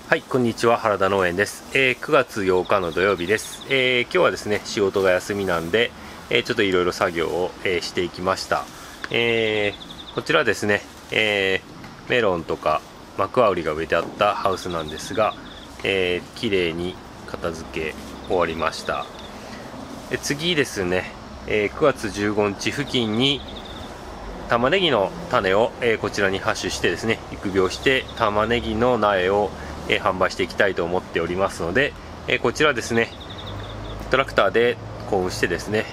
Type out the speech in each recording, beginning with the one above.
はい、こんにちは。原田農園です。9月8日の土曜日です。今日はですね、仕事が休みなんで、ちょっといろいろ作業を、していきました。こちらですね、メロンとかマクワウリが植えてあったハウスなんですが、綺麗に片付け終わりました。次ですね、9月15日付近に玉ねぎの種を、こちらに播種してですね、育苗して玉ねぎの苗を販売していきたいと思っておりますので、こちらですね、トラクターで耕運してですね、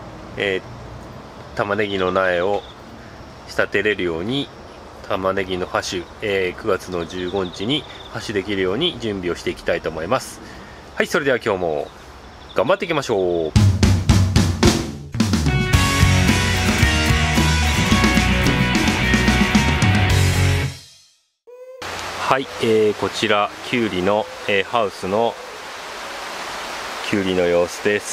玉ねぎの苗を仕立てれるように玉ねぎの播種、9月の15日に播種できるように準備をしていきたいと思います。はい、それでは今日も頑張っていきましょう。はい、こちらきゅうりの、ハウスのきゅうりの様子です。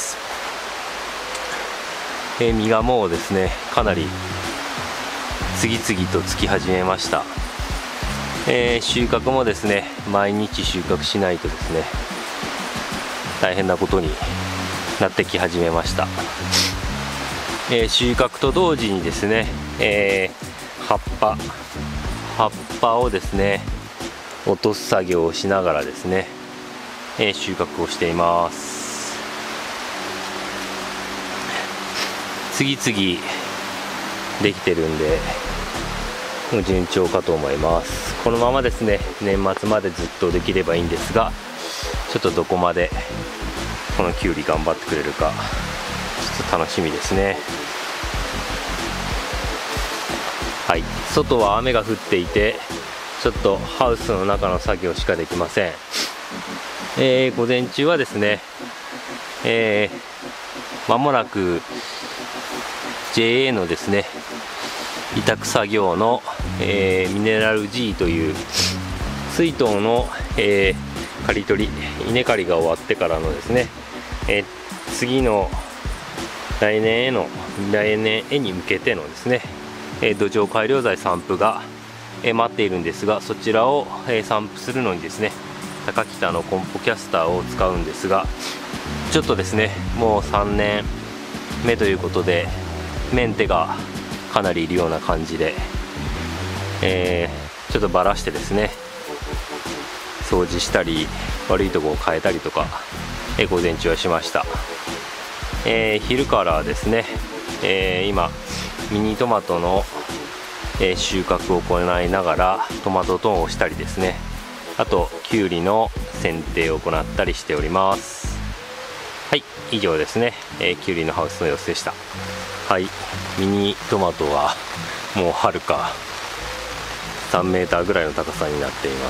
実がもうですね、かなり次々とつき始めました。収穫もですね、毎日収穫しないとですね、大変なことになってき始めました。収穫と同時にですね、葉っぱをですね落とす作業をしながらですね、収穫をしています。次々できてるんでもう順調かと思います。このままですね、年末までずっとできればいいんですが、ちょっとどこまでこのきゅうり頑張ってくれるかちょっと楽しみですね。はい、外は雨が降っていてちょっとハウスの中の作業しかできません。午前中はですね、間もなく JA のですね委託作業の、ミネラル G という水筒の、刈り取り稲刈りが終わってからのですね、次の来年へに向けてのですね、土壌改良材散布が待っているんですが、そちらを散布するのにですね、高北のコンポキャスターを使うんですが、ちょっとですねもう3年目ということでメンテがかなりいるような感じで、ちょっとバラしてですね掃除したり悪いとこを変えたりとか、午前中はしました。昼からですね、今ミニトマトの収穫を行いながらトマトトーンをしたりですね、あときゅうりの剪定を行ったりしております。はい、以上ですね、きゅうりのハウスの様子でした。はい、ミニトマトはもうはるか3メーターぐらいの高さになっています。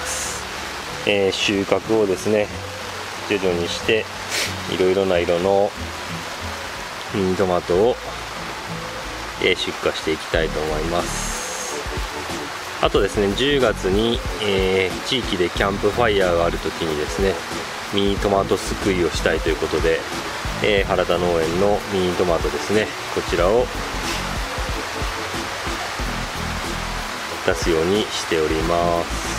収穫をですね徐々にしていろいろな色のミニトマトを出荷していきたいと思います。あとですね、10月に、地域でキャンプファイヤーがある時にですねミニトマトすくいをしたいということで、原田農園のミニトマトですね、こちらを出すようにしております。